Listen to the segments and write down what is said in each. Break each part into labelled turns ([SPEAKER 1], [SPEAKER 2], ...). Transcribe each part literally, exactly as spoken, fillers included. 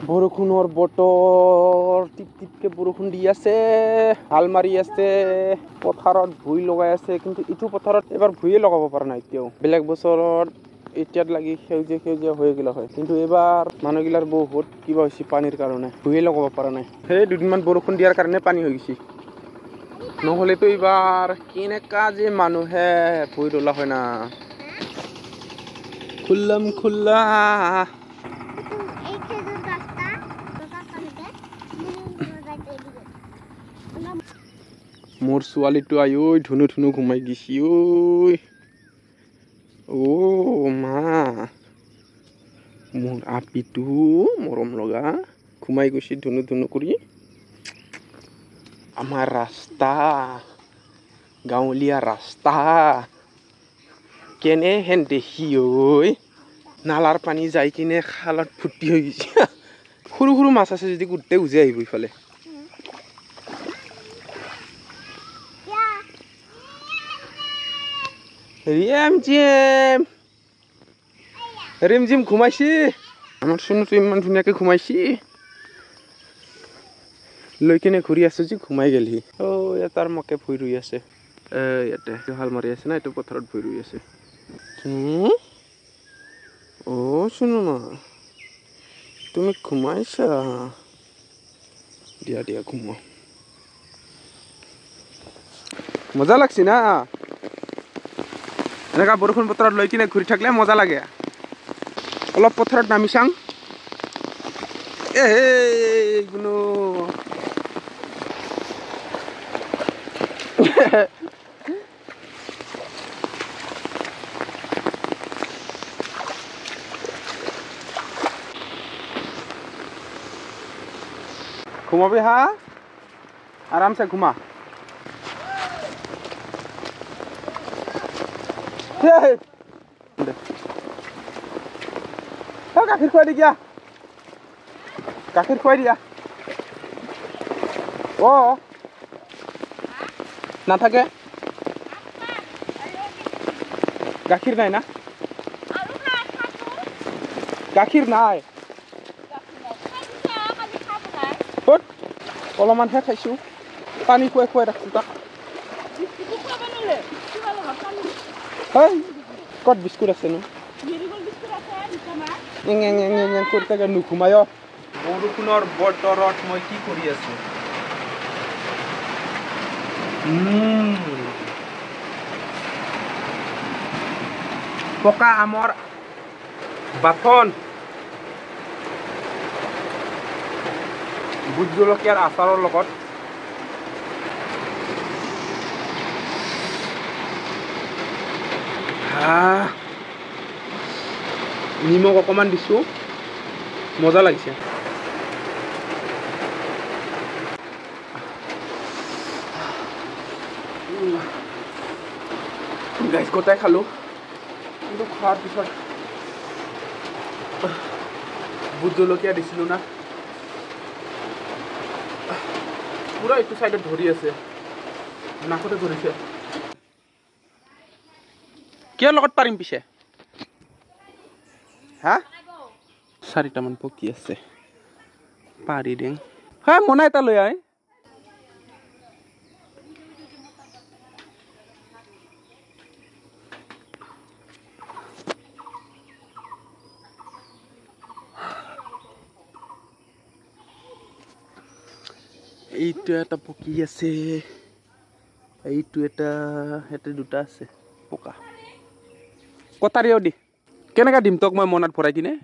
[SPEAKER 1] বৰষুণৰ বতৰ টিপ টিপকে বৰষুণ দি আছে হাল মাৰি আছে পথাৰত ভুই লগাই আছে কিন্তু ইটো পথাৰত এবাৰ ভুইয়ে লগাব পৰা নাই এতিয়াও বেলেগ বছৰত এতিয়াত লাগি সেউজীয়া সেউজীয়া হৈ গেলা হয় কিন্তু এবাৰ মানুহগিলাৰ বহুত কিবা হৈছে পানীৰ কাৰণে ভুইয়ে লগাব পৰা নাই সেই দুদিনমান বৰষুণ দিয়াৰ কাৰণে পানী হৈ গৈছে নহ'লেতো এবাৰ কেনেকা যে মানুহে ভুই ৰোলা হয় না খুল্লাম খুল্লা মোর ছোৱালীটো আই ঐ ধুনু ধুনু ঘুমাই গেছি ঐ ও মা মোর আপিটো মৰম লগা ঘুমাই গৈছি ধুনু ধুনু কৰি আমাৰ ৰাস্তা গাঁৱলীয়া ৰাস্তা কেনে হেন দেখি ঐ নালাৰ পানী যাই কিনে খালত ফুটি হৈ গৈছে সৰু সৰু মাছ আছে যদি গোটেই উজে আহিব ইফালে ৰিমঝিম ৰিমঝিম ঘুমাইছি আমাৰ সোনুটো ইমান ধুনীয়াকে ঘুমাইছি লৈ কিনে ঘূৰি আছো যে ঘুমাই গেলহি অ তাৰ মকে ভুই ৰুই আছে এ ইয়াতে হাল মাৰি আছে না এইটো পথাৰত ভুই ৰুই আছে ও শুনো না তুমি ঘুমাইছা দিয়া দিয়া ঘুমা মজা লাগছে না এনেকা বৰষুণ বতৰত লৈ কিনে ঘূৰি থাকিলে মজা লাগে অলপ পথাৰত নামি চাং এ গুনো ঘুমাবি হা আরামসে ঘুমা গাখীৰ খুৱাই দি গিয়া গাখীৰ খুৱাই দিয়া অ নাথাকে গাখীৰ নাই না গাখীৰ নাই অলপমানহে খাইছো পানী খুৱাই খুৱাই ৰাখছো তাক ক'ত বিস্কুট আছে নো নুঘুমায় বৰষুণৰ বতৰত মই কি কৰি আছো পকা আমৰ বাথন ভোট জলকীয়াৰ আচাৰৰ লগত নিমখ অকমান দিছো মজা লাগিছে গাইজ গোটাই খালো কিন্তু খোৱাৰ পিছত ভোট জলকীয়া দিছিলো না পুৰা এইটো চাইডত ধৰি আছে নাকতে ধৰিছে কিয় লগত পাৰিম পিছে হা চাৰিটামান পকি আছে পাৰি দেং হা মনা এটা লৈ আহ এইটো এটা পকি আছে এইটো এটা হেতে দুটা আছে পকা কটাৰিও দি কেনেকা দিম তোক মই মনত ভৰাই কিনে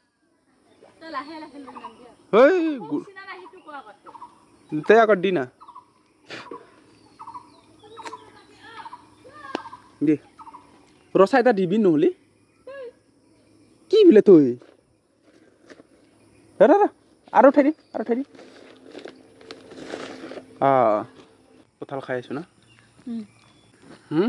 [SPEAKER 1] তে আগত দি না দি ৰচা এটা দিবি নহ'লে কি বোলে তই আৰু উঠাই দি আৰু উঠাই দি আহ কঁঠাল খাই আছো না হুম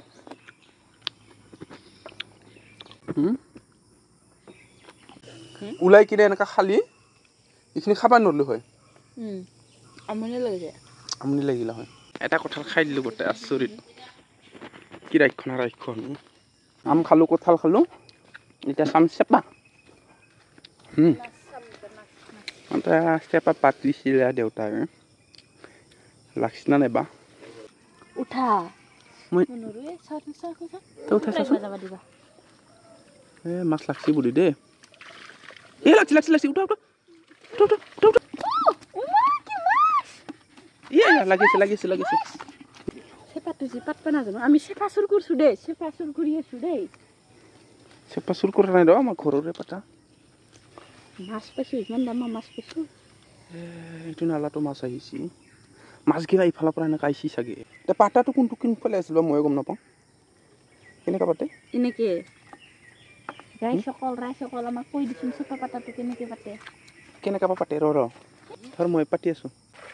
[SPEAKER 1] ওলাই কিনে এনেকা খালি এইখিনি খাবা নৰলো হয় আমনি লাগিছে আমনি লাগিলা হয় এটা কঁঠাল খাই দিলো গোটেই আচৰিত কি ৰাক্ষণ ৰাক্ষণ আম খালো কঁঠাল খালো এতিয়া চাম চেপা হুম এটা চেপা পাতিছিলে দেউতাই লাগছিনা নাইবা
[SPEAKER 2] উঠা
[SPEAKER 1] মই
[SPEAKER 2] নৰুৱে চাও চাও চাও
[SPEAKER 1] তই উঠা চাচোন
[SPEAKER 2] যাবা দিবা
[SPEAKER 1] এ মাছ লাগছি বুঢ়ী দে এ লাগছি লাগছি লাগছি উঠা উঠা উঠা উঠা উঠা
[SPEAKER 2] ওমা কি মাছ
[SPEAKER 1] ইয়া লাগিছে লাগিছে লাগিছে
[SPEAKER 2] সেপাটো যে পাতবা নাজানো আমি সেপা চুৰ কৰিছো দে সেপা চুৰ কৰি আছো দেই
[SPEAKER 1] চেপা চুৰ কৰা নাই ৰ আমাৰ ঘৰৰে পাতা
[SPEAKER 2] মাছ পাইছো ইমান ডাঙৰ মাছ পাইছো
[SPEAKER 1] এইটো নালাটো মাছ আহিছে মাছগিৰা ইফালৰ পৰা এনেকৈ আহিছে চাগে এতিয়া পাতাটো কোনটো কোনফালে আছিল বা ময়ো গম নাপাওঁ কেনেকৈ পাতে
[SPEAKER 2] এনেকে ৰাইজ অকল ৰাইজ অকল আমাক কৈ দিছোন চেপা পাতাটো কেনেকে পাতে
[SPEAKER 1] কেনেকৈ বা পাতে ৰ ৰ ধৰ মই পাতি আছোঁ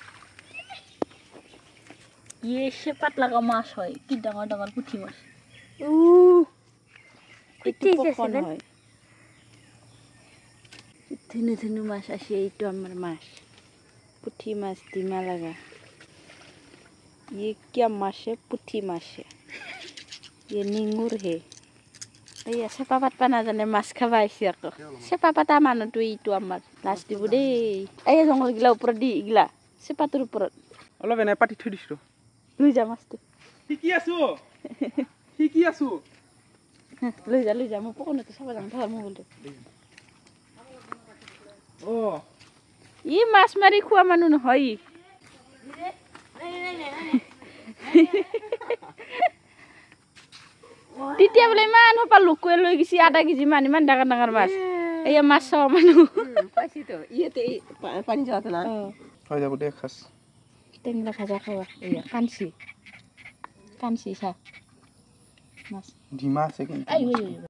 [SPEAKER 2] ইয়ে চেপাত লগা মাছ হয় কি ডাঙৰ ডাঙৰ পুঠি মাছ ও এইটো পকন হয় ধুনু ধুনু মাছ আছে এইটো আমাৰ মাছ পুঠি মাছ ডিমা লাগা ये क्या माछ है पुठी माछ है ये निंगुर है এই চেপা পাতবা নাজানে মাছ খাবা আহিছে আকৌ চেপা পাতা মানুহটো এইটো আমাৰ লাজ দিব দেই এই জংঘলগিলা ওপৰত দি এইগিলা চেপাটোৰ ওপৰত
[SPEAKER 1] অলপ এনে পাতি থৈ দিছোঁ
[SPEAKER 2] লৈ যা মাছটো
[SPEAKER 1] শিকি আছোঁ শিকি আছোঁ
[SPEAKER 2] লৈ যা লৈ যা মই পকনটো চাব যাম ধৰ মোবাইলটো
[SPEAKER 1] অঁ
[SPEAKER 2] ই মাছ মাৰি খোৱা মানুহ নহয় তেতিয়া বোলে ইমান সোপা লোকে লৈ গৈছে আধা কেজি মান ইমান ডাঙৰ ডাঙৰ মাছ এয়া মাছ চাব মানুহ পাইছিতো ইয়াতে পানী যোৱাতে না
[SPEAKER 1] হৈ যাব দে খাচ
[SPEAKER 2] টেংলা ভাজা খাবা এয়া কাঞ্চি কাঞ্চি চা মাছ
[SPEAKER 1] ডিমা আছে কিন্তু